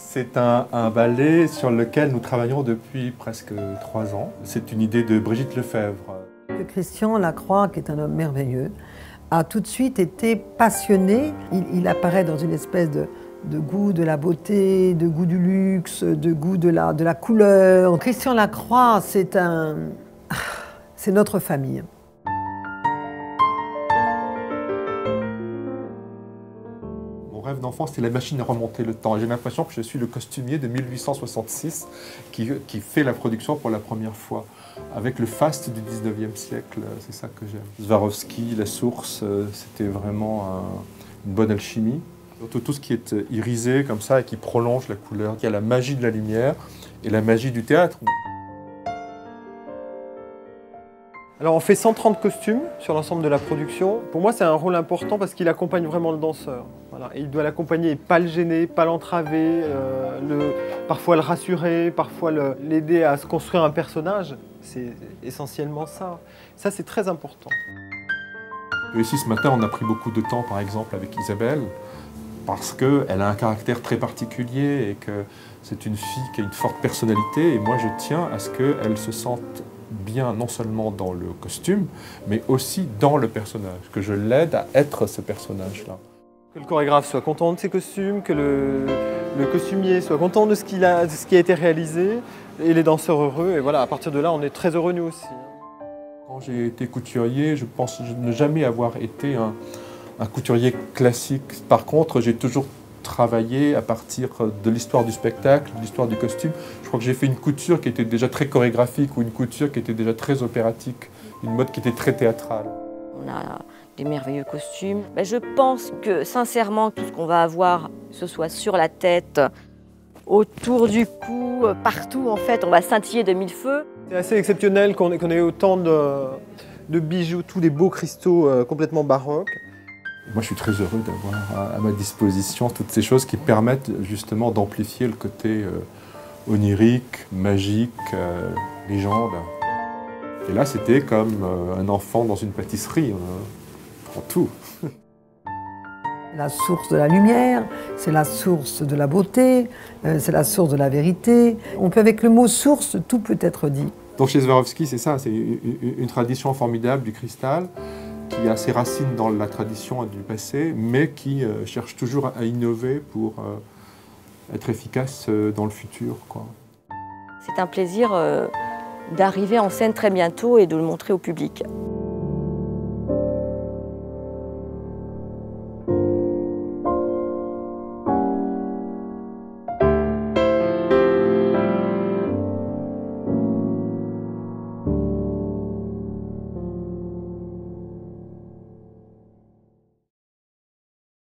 C'est un ballet sur lequel nous travaillons depuis presque 3 ans. C'est une idée de Brigitte Lefebvre. Christian Lacroix, qui est un homme merveilleux, a tout de suite été passionné. Il apparaît dans une espèce de goût de la beauté, de goût du luxe, de goût de la couleur. Christian Lacroix, c'est notre famille. Mon rêve d'enfant, c'était la machine à remonter le temps. J'ai l'impression que je suis le costumier de 1866 qui fait la production pour la première fois, avec le faste du 19e siècle. C'est ça que j'aime. Swarovski, la source, c'était vraiment une bonne alchimie. Surtout tout ce qui est irisé comme ça et qui prolonge la couleur. Il y a la magie de la lumière et la magie du théâtre. Alors on fait 130 costumes sur l'ensemble de la production. Pour moi c'est un rôle important parce qu'il accompagne vraiment le danseur. Voilà. Et il doit l'accompagner et pas le gêner, pas l'entraver, parfois le rassurer, parfois l'aider à se construire un personnage. C'est essentiellement ça. Ça c'est très important. Et ici ce matin on a pris beaucoup de temps par exemple avec Isabelle parce qu'elle a un caractère très particulier et que c'est une fille qui a une forte personnalité et moi je tiens à ce qu'elle se sente bien non seulement dans le costume, mais aussi dans le personnage, que je l'aide à être ce personnage-là. Que le chorégraphe soit content de ses costumes, que le costumier soit content de ce qui a été réalisé, et les danseurs heureux, et voilà, à partir de là, on est très heureux nous aussi. Quand j'ai été couturier, je pense ne jamais avoir été un couturier classique. Par contre, j'ai toujours travaillé à partir de l'histoire du spectacle, de l'histoire du costume. Je crois que j'ai fait une couture qui était déjà très chorégraphique ou une couture qui était déjà très opératique, une mode qui était très théâtrale. On a des merveilleux costumes. Je pense que sincèrement, tout ce qu'on va avoir, que ce soit sur la tête, autour du cou, partout en fait, on va scintiller de mille feux. C'est assez exceptionnel qu'on ait autant de bijoux, tous les beaux cristaux complètement baroques. Moi, je suis très heureux d'avoir à ma disposition toutes ces choses qui permettent justement d'amplifier le côté onirique, magique, légende. Et là, c'était comme un enfant dans une pâtisserie, on prend tout. La source de la lumière, c'est la source de la beauté, c'est la source de la vérité. On peut, avec le mot source, tout peut être dit. Donc chez Swarovski, c'est ça, c'est une tradition formidable du cristal, qui a ses racines dans la tradition du passé, mais qui cherche toujours à innover pour être efficace dans le futur, quoi. C'est un plaisir d'arriver en scène très bientôt et de le montrer au public.